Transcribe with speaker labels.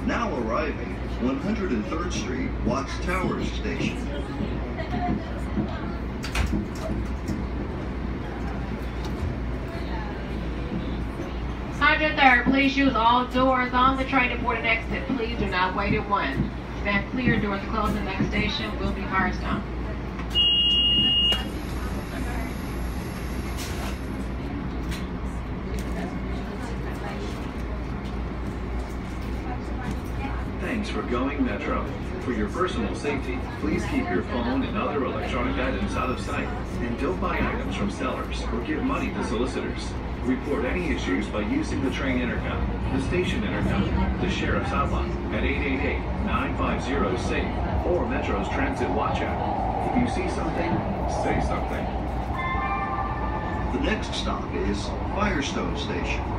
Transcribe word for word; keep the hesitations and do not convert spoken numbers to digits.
Speaker 1: Now arriving, one hundred third Street, Watts Towers Station.
Speaker 2: one hundred third, please use all doors on the train to board and exit. Please do not wait at one. Stand clear, doors closing. Next station will be Firestone.
Speaker 3: Thanks for going Metro. For your personal safety, please keep your phone and other electronic items out of sight. And don't buy items from sellers or give money to solicitors. Report any issues by using the train intercom, the station intercom, the sheriff's hotline at eight eight eight, nine five zero, SAFE or Metro's Transit Watch app. If you see something, say something.
Speaker 1: The next stop is Firestone Station.